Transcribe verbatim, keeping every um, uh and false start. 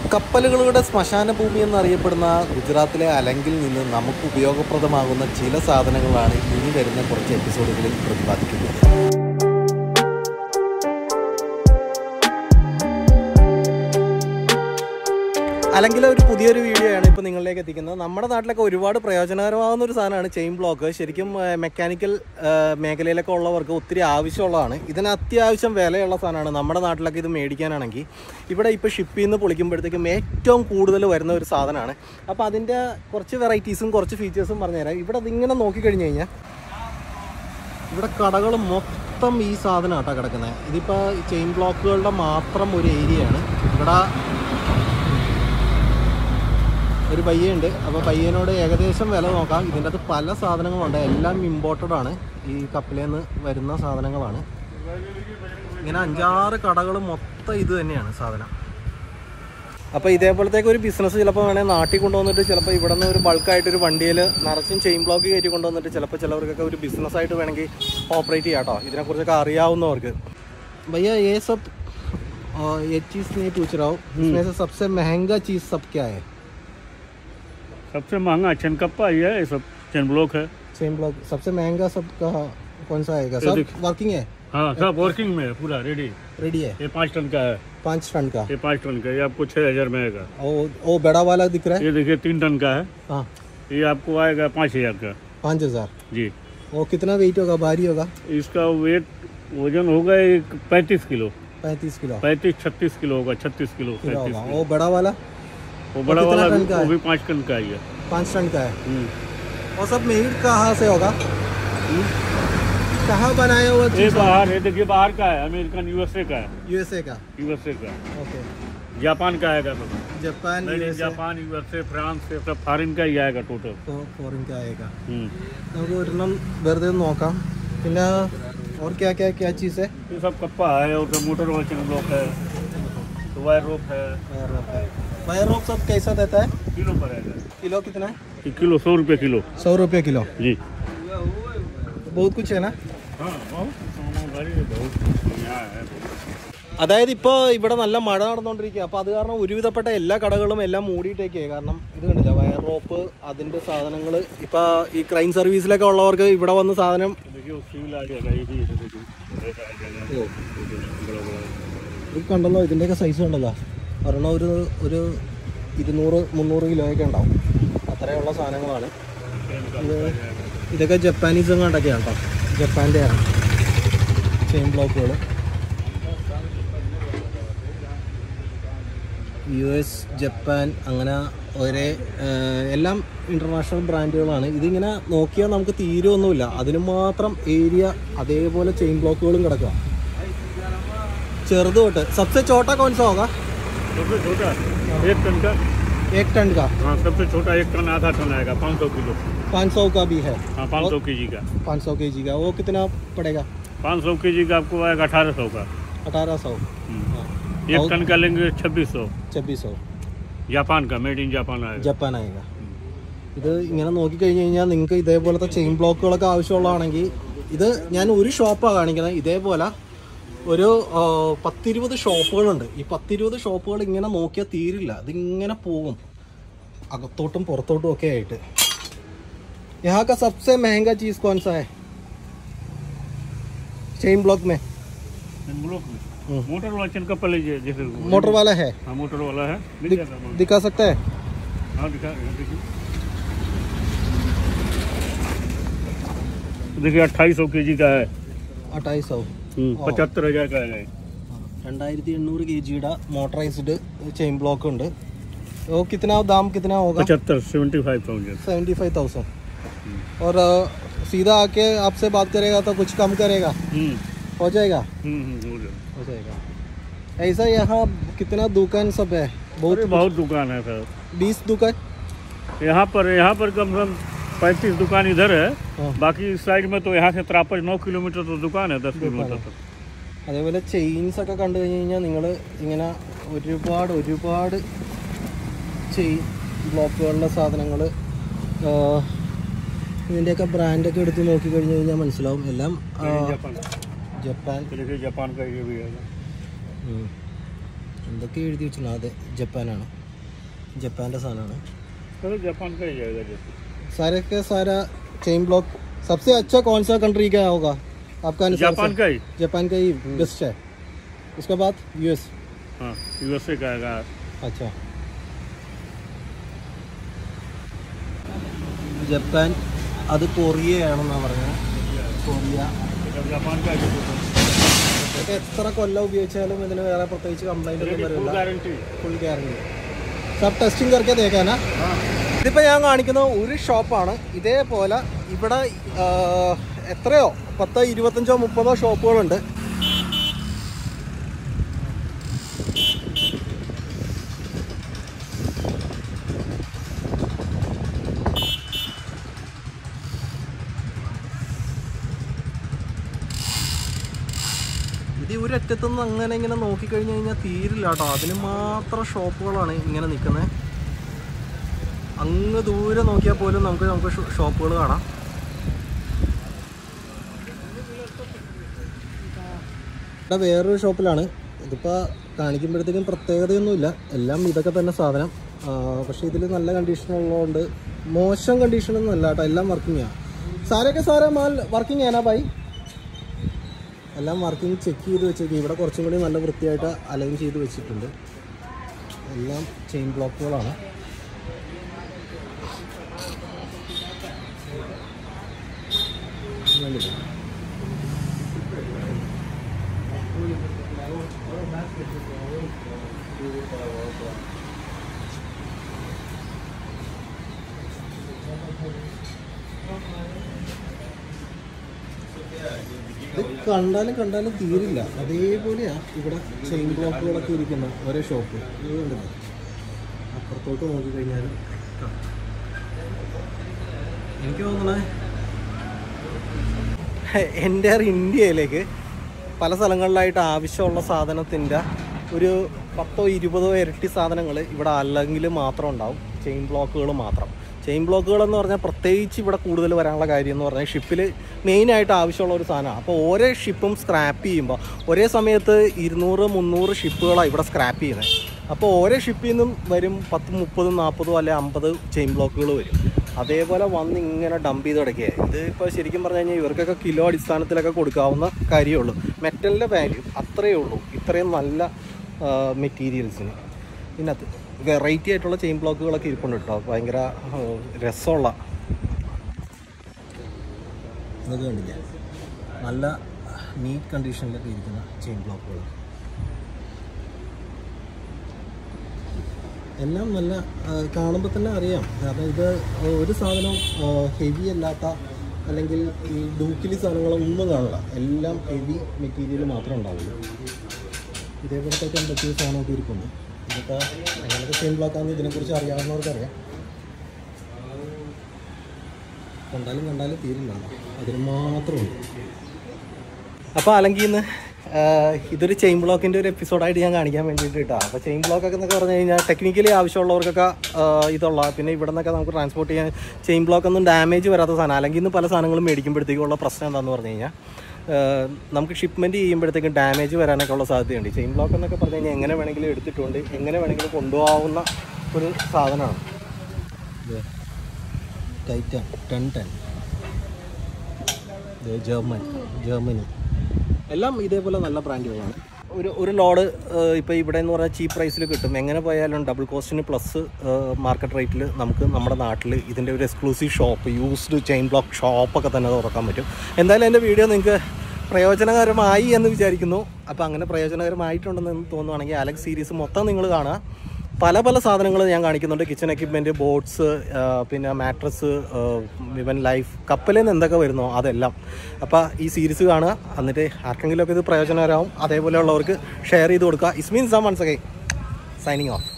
കപ്പലുകളുടെ ശ്മശാന ഭൂമി എന്നറിയപ്പെടുന്ന ഗുജറാത്തിലെ അലങ്കിൽ നിന്ന് നമുക്ക് ഉപയോഗപ്രദമാകുന്ന ചില സാധനങ്ങളാണ് ഇനി വരുന്ന കുറച്ച് എപ്പിസോഡുകളിൽ പ്രതിപാദിക്കുന്നത്. അല്ലെങ്കിൽ ഒരു പുതിയൊരു വീഡിയോ ആണ് ഇപ്പോൾ നിങ്ങളിലേക്ക് എത്തിക്കുന്നത്. നമ്മുടെ നാട്ടിലൊക്കെ ഒരുപാട് പ്രയോജനകരമാകുന്ന ഒരു സാധനമാണ് ചെയിൻ ബ്ലോക്ക്. ശരിക്കും മെക്കാനിക്കൽ മേഖലയിലൊക്കെ ഉള്ളവർക്ക് ഒത്തിരി ആവശ്യമുള്ളതാണ്. ഇതിന് അത്യാവശ്യം വിലയുള്ള സാധനമാണ്. നമ്മുടെ നാട്ടിലൊക്കെ ഇത് മേടിക്കാനാണെങ്കിൽ ഇവിടെ ഇപ്പോൾ ഷിപ്പിൽ നിന്ന് പൊളിക്കുമ്പോഴത്തേക്കും ഏറ്റവും കൂടുതൽ വരുന്ന ഒരു സാധനമാണ്. അപ്പോൾ അതിൻ്റെ കുറച്ച് വെറൈറ്റീസും കുറച്ച് ഫീച്ചേഴ്സും പറഞ്ഞുതരാം. ഇവിടെ അതിങ്ങനെ നോക്കിക്കഴിഞ്ഞ് കഴിഞ്ഞാൽ ഇവിടെ കടകൾ മൊത്തം ഈ സാധനമാട്ടോ കിടക്കുന്നത്. ഇതിപ്പോൾ ചെയിൻ ബ്ലോക്കുകളുടെ മാത്രം ഒരു ഏരിയയാണ്. ഇവിടെ ഒരു പയ്യുണ്ട്. അപ്പോൾ പയ്യനോട് ഏകദേശം വില നോക്കാം. ഇതിൻ്റെ അകത്ത് പല സാധനങ്ങളുണ്ട്. എല്ലാം ഇമ്പോർട്ടഡ് ആണ്. ഈ കപ്പലിൽ നിന്ന് വരുന്ന സാധനങ്ങളാണ്. ഇങ്ങനെ അഞ്ചാറ് കടകൾ മൊത്തം ഇത് തന്നെയാണ് സാധനം. അപ്പോൾ ഇതേപോലത്തേക്ക് ഒരു ബിസിനസ് ചിലപ്പോൾ വേണമെങ്കിൽ നാട്ടിൽ കൊണ്ടുവന്നിട്ട് ചിലപ്പോൾ ഇവിടെ നിന്ന് ഒരു ബൾക്കായിട്ടൊരു വണ്ടിയിൽ നിറച്ചും ചെയിൻ ബ്ലോക്ക് കയറ്റി കൊണ്ടുവന്നിട്ട് ചിലപ്പോൾ ചിലവർക്കൊക്കെ ഒരു ബിസിനസ്സായിട്ട് വേണമെങ്കിൽ ഓപ്പറേറ്റ് ചെയ്യാം കേട്ടോ. ഇതിനെക്കുറിച്ചൊക്കെ അറിയാവുന്നവർക്ക്. भैया ये सब ये चीज़ नहीं पूछ रहा हूँ, इसमें से सबसे महंगा चीज़ सब क्या है? सबसे महंगा चेन कप्पा ही है, ये सब चेन ब्लॉक है. चेन ब्लॉक सबसे महंगा सब का कौन सा आएगा? सब वर्किंग है? हाँ सब वर्किंग में है, पूरा रेडी रेडी है. ये पाँच टन का है. पाँच टन का? ये पाँच टन का. ये आपको छः हजार में आएगा. ओ वो बड़ा वाला दिख रहा है? ये देखिए तीन टन का है. हाँ ये आपको आएगा पाँच हजार का. पाँच हजार जी. वो कितना वेट होगा? भारी होगा? इसका वेट वजन होगा एक पैंतीस किलो. पैंतीस किलो? पैंतीस छत्तीस किलो होगा. छत्तीस किलो पैंतीस. वो बड़ा वाला? वो बड़ा वाला वो भी पाँच टन का ही है. पाँच टन का है. और सब मेड कहाँ से होगा? कहाँ बनाया हुआ? ये बाहर है. देखिए बाहर का है, अमेरिकन यूएसए का है. यूएसए का? यूएसए का. ओके. जापान का आएगा सब. जापान जापान यूएसए फ्रांस से सब फॉरेन का ही आएगा टोटल. तो फॉरेन का आएगा. നമുക്ക് ഒരെണ്ണം വെറുതെ നോക്കാം. പിന്നെ और क्या क्या क्या चीज़ है? ये सब कप्पा है और मोटर वॉशिंग ब्लॉक है, वायर रोप है. वायर रोप है. वायर रोप सब कैसा देता है? किलो पर आएगा. किलो कितना है? एक किलो सौ रुपये किलो. सौ रुपये किलो जी. बहुत कुछ है ना? हाँ बहुत बहुत यहाँ है. അതായത് ഇപ്പോൾ ഇവിടെ നല്ല മഴ നടന്നുകൊണ്ടിരിക്കുക. അപ്പോൾ അത് കാരണം ഒരുവിധപ്പെട്ട എല്ലാ കടകളും എല്ലാം മൂടിയിട്ടേക്കേ. കാരണം ഇത് കണ്ടില്ല, വയർ റോപ്പ് അതിൻ്റെ സാധനങ്ങൾ. ഇപ്പോൾ ഈ ക്രൈം സർവീസിലൊക്കെ ഉള്ളവർക്ക് ഇവിടെ വന്ന് സാധനം ഇത് കണ്ടല്ലോ. ഇതിൻ്റെയൊക്കെ സൈസ് കണ്ടല്ലോ. ഒരെണ്ണം ഒരു ഒരു ഇരുന്നൂറ് മുന്നൂറ് കിലോയൊക്കെ ഉണ്ടാവും. അത്രയുള്ള സാധനങ്ങളാണ് ഇത്. ഇതൊക്കെ ജപ്പാനീസ് എങ്ങാണ്ടൊക്കെയാണ് കേട്ടോ. ജപ്പാൻ്റെയാണ് ചെയിൻ ബ്ലോക്കുകൾ. യു എസ്, ജപ്പാൻ, അങ്ങനെ ഒരേ എല്ലാം ഇൻ്റർനാഷണൽ ബ്രാൻഡുകളാണ്. ഇതിങ്ങനെ നോക്കിയാൽ നമുക്ക് തീരുമൊന്നുമില്ല. അതിന് മാത്രം ഏരിയ അതേപോലെ ചെയിൻ ബ്ലോക്കുകളും കിടക്കുക. ചെറുത് തൊട്ട്. सबसे छोटा कौन सा होगा? सबसे छोटा एक टन का. एक टन का? हाँ सबसे छोटा एक टन आधा टन आएगा. पाँच सौ किलो. पाँच सौ का भी है? हाँ पाँच सौ के जी का. पाँच सौ के जी का वो कितना पड़ेगा? पाँच सौ के जी का आपको आएगा अठारह सौ का. अठारह सौ. एक टन का लेंगे छब्बीस सौ. छब्बीस सौ. जापान का, मेड इन जापान आएगा. ജപ്പാൻ ആയേगा. ഇത് ഇങ്ങനെ നോക്കിക്കഴിഞ്ഞ് കഴിഞ്ഞാൽ നിങ്ങൾക്ക് ഇതേപോലത്തെ ചെയിൻ ബ്ലോക്കുകളൊക്കെ ആവശ്യമുള്ളതാണെങ്കിൽ ഇത് ഞാൻ ഒരു ഷോപ്പാണ് കാണിക്കുന്നത്. ഇതേപോലെ ഒരു പത്തിരുപത് ഷോപ്പുകളുണ്ട്. ഈ പത്തിരുപത് ഷോപ്പുകൾ ഇങ്ങനെ നോക്കിയാൽ തീരില്ല. ഇതിങ്ങനെ പോകും അകത്തോട്ടും പുറത്തോട്ടും ഒക്കെ ആയിട്ട്. यहाँ का सबसे महंगा चीज़ कौन सा है चेन ब्लॉक में? ब्लॉक में मोटर वाला चेन कप्पा लीजिए. जैसे मोटर वाला है? हाँ मोटर वाला है. दिख, दिखा सकता है? हाँ दिखा. देखिए अट्ठाईस सौ के जी का है. अट्ठाईस सौ. पचहत्तर हजार का है. രണ്ടായിരത്തി എണ്ണൂറ് കെ ജിയുടെ മോട്ടറൈസ്ഡ് ചെയിൻ ബ്ലോക്ക് ഉണ്ട്. वो कितना दाम कितना होगा? पचहत्तर seventy five thousand. Seventy five thousand. और सीधा आके आपसे बात करेगा तो कुछ कम करेगा? हो जाएगा? हो जाएगा. ऐसा यहाँ कितना दुकान सब है? बहुत बहुत दुकान है सर. बीस दुकान यहाँ पर. यहाँ पर कम से कम पैंतीस दुकान इधर है. बाकी इस साइड में तो यहाँ से त्रापज नौ किलोमीटर तो दुकान है. दस किलोमीटर तक. അതേപോലെ ചെയിൻസ് ഒക്കെ കണ്ടു കഴിഞ്ഞ് കഴിഞ്ഞാൽ നിങ്ങൾ ഇങ്ങനെ ഒരുപാട് ഒരുപാട് ചെയിൻ ബ്ലോക്കുകളുടെ സാധനങ്ങൾ ഇതിൻ്റെയൊക്കെ ബ്രാൻഡൊക്കെ എടുത്ത് നോക്കി കഴിഞ്ഞ് കഴിഞ്ഞാൽ മനസ്സിലാവും. എല്ലാം ജപ്പാൻ. ജപ്പാൻ എന്തൊക്കെ എഴുതി വെച്ചിട്ടുണ്ട്. അതെ ജപ്പാനാണ്. ജപ്പാൻ്റെ സാധനമാണ്. जापान का ही जाएगा जैसे सारे के सारा चेन ब्लॉक सबसे अच्छा कौन सा कंट्री का होगा आपका अनुसार? जापान का ही जापान का ही बेस्ट है. उसके बाद यूएस. हाँ यूएसए का आएगा. अच्छा ജപ്പാൻ അത് കൊറിയയാണെന്നാണ് പറഞ്ഞത്. കൊറിയ जापान का ഇതൊക്കെ എത്ര കൊല്ലം ഉപയോഗിച്ചാലും ഇതിന് വേറെ പ്രത്യേകിച്ച് കംപ്ലൈൻ്റ് ഒന്നും വരില്ല. Guarantee full guarantee. Sub testing കറക്കെ തേക്കാനാ. ഇതിപ്പോൾ ഞാൻ കാണിക്കുന്ന ഒരു ഷോപ്പാണ്. ഇതേപോലെ ഇവിടെ എത്രയോ പത്തോ ഇരുപത്തഞ്ചോ മുപ്പതോ ഷോപ്പുകളുണ്ട്. ഇത് ഒരറ്റത്തുനിന്ന് അങ്ങനെ ഇങ്ങനെ നോക്കിക്കഴിഞ്ഞ് കഴിഞ്ഞാൽ തീരില്ല കേട്ടോ. അതിന് മാത്രം ഷോപ്പുകളാണ് ഇങ്ങനെ നിൽക്കുന്നത്. അങ്ങ് ദൂരെ നോക്കിയാൽ പോലും നമുക്ക് നമുക്ക് ഷോപ്പുകൾ കാണാം. ഇവിടെ വേറൊരു ഷോപ്പിലാണ്. ഇതിപ്പോൾ കാണിക്കുമ്പോഴത്തേക്കും പ്രത്യേകതയൊന്നുമില്ല, എല്ലാം ഇതൊക്കെ തന്നെ സാധനം. പക്ഷേ ഇതിൽ നല്ല കണ്ടീഷനുള്ളതുകൊണ്ട് മോശം കണ്ടീഷനൊന്നും അല്ല കേട്ടോ, എല്ലാം വർക്കിംഗാണ്. സാരൊക്കെ സാറേ മാൽ വർക്കിംഗ് ആനാ ഭായി? എല്ലാം വർക്കിംഗ് ചെക്ക് ചെയ്ത് വെച്ചേക്കും. ഇവിടെ കുറച്ചും കൂടി നല്ല വൃത്തിയായിട്ട് അലൈൻ ചെയ്ത് വെച്ചിട്ടുണ്ട്. എല്ലാം ചെയിൻ ബ്ലോക്കുകളാണ്. ഇത് കണ്ടാലും കണ്ടാലും തീരില്ല. അതേപോലെയാണ് ഇവിടെ ചെയിൻ ബ്ലോക്കുകളൊക്കെ ഇരിക്കുന്ന ഓരോ ഷോപ്പ്. ഇത് കണ്ടില്ല, അപ്പുറത്തോട്ട് നോക്കിക്കഴിഞ്ഞാലും എനിക്ക് തോന്നണേ എൻ്റെ ഇന്ത്യയിലേക്ക് പല സ്ഥലങ്ങളിലായിട്ട് ആവശ്യമുള്ള സാധനത്തിൻ്റെ ഒരു പത്തോ ഇരുപതോ ഇരട്ടി സാധനങ്ങൾ ഇവിടെ അല്ലെങ്കിൽ മാത്രം ഉണ്ടാവും. ചെയിൻ ബ്ലോക്കുകൾ മാത്രം. ചെയിൻ ബ്ലോക്കുകൾ എന്ന് പറഞ്ഞാൽ പ്രത്യേകിച്ച് ഇവിടെ കൂടുതൽ വരാനുള്ള കാര്യം എന്ന് പറഞ്ഞാൽ ഷിപ്പിൽ മെയിനായിട്ട് ആവശ്യമുള്ള ഒരു സാധനമാണ്. അപ്പോൾ ഓരോ ഷിപ്പും സ്ക്രാപ്പ് ചെയ്യുമ്പോൾ ഒരേ സമയത്ത് ഇരുന്നൂറ് മുന്നൂറ് ഷിപ്പുകളാണ് ഇവിടെ സ്ക്രാപ്പ് ചെയ്യുന്നത്. അപ്പോൾ ഓരോ ഷിപ്പിൽ നിന്നും വരും പത്ത് മുപ്പതും നാൽപ്പതും അല്ലെ അമ്പത് ചെയിൻ ബ്ലോക്കുകൾ വരും. അതേപോലെ വന്ന് ഇങ്ങനെ ഡംപ് ചെയ്ത് കിടക്കുക. ഇത് ഇപ്പോൾ ശരിക്കും പറഞ്ഞു കഴിഞ്ഞാൽ ഇവർക്കൊക്കെ കിലോ അടിസ്ഥാനത്തിലൊക്കെ കൊടുക്കാവുന്ന കാര്യമുള്ളൂ. മെറ്റലിൻ്റെ വാല്യൂ അത്രയേ ഉള്ളൂ ഇത്രയും നല്ല മെറ്റീരിയൽസിന്. ഇതിനകത്ത് വെറൈറ്റി ആയിട്ടുള്ള ചെയിൻ ബ്ലോക്കുകളൊക്കെ ഇരിപ്പുണ്ട് കേട്ടോ. ഭയങ്കര രസമുള്ള ഇതൊക്കെ കണ്ടില്ല, നല്ല നീറ്റ് കണ്ടീഷനിലൊക്കെ ഇരിക്കുന്ന ചെയിൻ ബ്ലോക്കുകൾ. എല്ലാം നല്ല കാണുമ്പോൾ തന്നെ അറിയാം. കാരണം ഇത് ഒരു സാധനം ഹെവി അല്ലാത്ത അല്ലെങ്കിൽ ഈ ഡൂക്കിലി സാധനങ്ങളൊന്നും കാണില്ല. എല്ലാം ഹെവി മെറ്റീരിയൽ മാത്രമേ ഉണ്ടാവുള്ളൂ. ഇതേപോലത്തെ എന്തൊക്കെയോ സാധനമൊക്കെ ഇരിക്കുന്നു. ഇതൊക്കെ എങ്ങനെയൊക്കെ ചെയിൻ ബ്ലോക്കാണെന്ന് ഇതിനെക്കുറിച്ച് അറിയാവുന്നവർക്കറിയാം. കണ്ടാലും കണ്ടാലും തീരില്ല, അതിന് മാത്രമുണ്ട്. അപ്പോൾ അല്ലെങ്കിൽ ഇന്ന് ഇതൊരു ചെയിൻ ബ്ലോക്കിൻ്റെ ഒരു എപ്പിസോഡായിട്ട് ഞാൻ കാണിക്കാൻ വേണ്ടിയിട്ട് കേട്ടോ. അപ്പോൾ ചെയിൻ ബ്ലോക്കൊക്കെ എന്നൊക്കെ പറഞ്ഞു കഴിഞ്ഞാൽ ടെക്നിക്കലി ആവശ്യമുള്ളവർക്കൊക്കെ ഇതുള്ള, പിന്നെ ഇവിടെ നിന്നൊക്കെ നമുക്ക് ട്രാൻസ്പോർട്ട് ചെയ്യാൻ ചെയിൻ ബ്ലോക്കൊന്നും ഡാമേജ് വരാത്ത സാധനം. അല്ലെങ്കിൽ ഇന്ന് പല സാധനങ്ങളും മേടിക്കുമ്പോഴത്തേക്കുള്ള പ്രശ്നം എന്താണെന്ന് പറഞ്ഞു കഴിഞ്ഞാൽ നമുക്ക് ഷിപ്മെൻറ്റ് ചെയ്യുമ്പോഴത്തേക്കും ഡാമേജ് വരാനൊക്കെ ഉള്ള സാധ്യതയുണ്ട്. ചെയിൻ ബ്ലോക്ക് എന്നൊക്കെ പറഞ്ഞു കഴിഞ്ഞാൽ എങ്ങനെ വേണമെങ്കിലും എടുത്തിട്ടുണ്ട് എങ്ങനെ വേണമെങ്കിലും കൊണ്ടുപോകാവുന്ന ഒരു സാധനമാണ്. Titan ten ten German Germany എല്ലാം ഇതേപോലെ നല്ല ബ്രാൻഡുകളാണ്. ഒരു ഒരു ലോഡ് ഇപ്പോൾ ഇവിടെ എന്ന് പറഞ്ഞാൽ ചീപ്പ് പ്രൈസിൽ കിട്ടും. എങ്ങനെ പോയാലും ഡബിൾ കോസ്റ്റിന് പ്ലസ് മാർക്കറ്റ് റേറ്റിൽ നമുക്ക് നമ്മുടെ നാട്ടിൽ ഇതിൻ്റെ ഒരു exclusive shop, used chain block ഷോപ്പൊക്കെ തന്നെ തുറക്കാൻ പറ്റും. എന്തായാലും എൻ്റെ വീഡിയോ നിങ്ങൾക്ക് പ്രയോജനകരമായി എന്ന് വിചാരിക്കുന്നു. അപ്പോൾ അങ്ങനെ പ്രയോജനകരമായിട്ടുണ്ടെന്ന് തോന്നുവാണെങ്കിൽ അലക്സ് സീരീസ് മൊത്തം നിങ്ങൾ കാണുക. പല പല സാധനങ്ങൾ ഞാൻ കാണിക്കുന്നുണ്ട്. കിച്ചൺ എക്യുപ്മെൻറ്റ്, ബോട്ട്സ്, പിന്നെ മാട്രസ്, ഇവൻ ലൈഫ്, കപ്പലിൽ നിന്ന് എന്തൊക്കെ വരുന്നോ അതെല്ലാം. അപ്പോൾ ഈ സീരീസ് കാണുക. എന്നിട്ട് ആർക്കെങ്കിലുമൊക്കെ ഇത് പ്രയോജനകരമാവും. അതേപോലെയുള്ളവർക്ക് ഷെയർ ചെയ്ത് കൊടുക്കുക. Is means once again signing of.